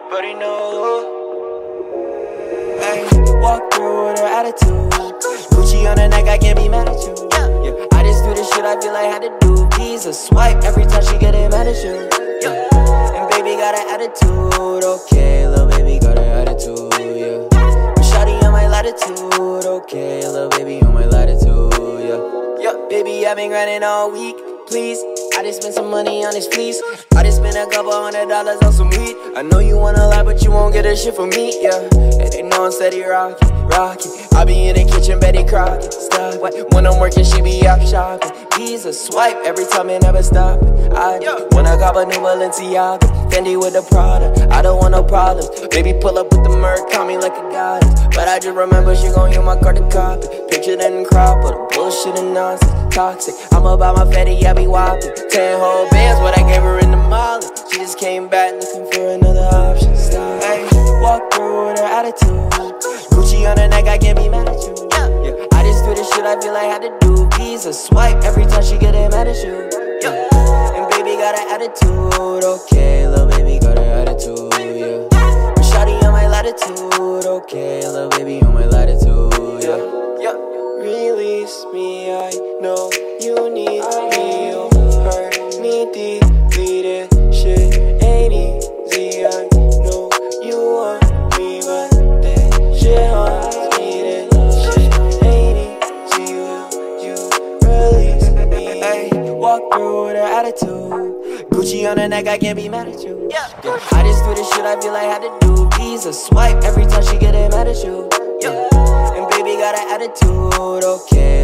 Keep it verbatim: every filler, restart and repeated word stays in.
already know. Ay, walk through with her attitude. Gucci on her neck, I can't be mad at you. Yeah, I just do the shit I feel like I had to do. Visa swipe every time she get mad at you. Yeah, and baby got an attitude. Okay, little baby got an attitude. Yeah, but shawty on my latitude. Okay, little baby on my latitude. Yeah, yeah, baby I've been grinding all week. Please, I just spent some money on this fleece. I just spent a couple hundred dollars on some weed. I know you wanna lie, but you won't get a shit from me, yeah. And they know I'm steady rockin', rockin'. I be in the kitchen, Betty Crockett, stop. When I'm working, she be out shopping. Visa swipe every time it never stop. I wanna cop a new Balenciaga, Fendi with the Prada. I don't want no problems. Baby pull up with the Merc, call me like a goddess. But I just remember she gon' use my card to copy. Picture that in crop, but the bullshit and nonsense. Toxic, I'm about my Fetty, I be whopping. Ten whole bands, what I gave her in the mall. She just came back looking for another option. Stop. Ay, walk through with her attitude. Gucci on her neck, I can't be mad at you. Yeah, I just do the shit I feel like I had to do. Visa swipe every time she get mad at you. Yeah, and baby got an attitude. Okay, little baby got an attitude. Yeah, but shawty on my latitude. Okay, little baby on my latitude. Yeah, yeah. Release me, I know you need me. You hurt me deeply, this shit ain't easy. I know you want me, but this shit haunts me. This shit ain't easy. Will you release me? Ay, walk through with her attitude. Gucci on her neck, I can't be mad at you. Yeah, I just do the shit I feel like I had to do. Visa swipe every time she get mad at you. Yeah, and baby got an attitude. Okay.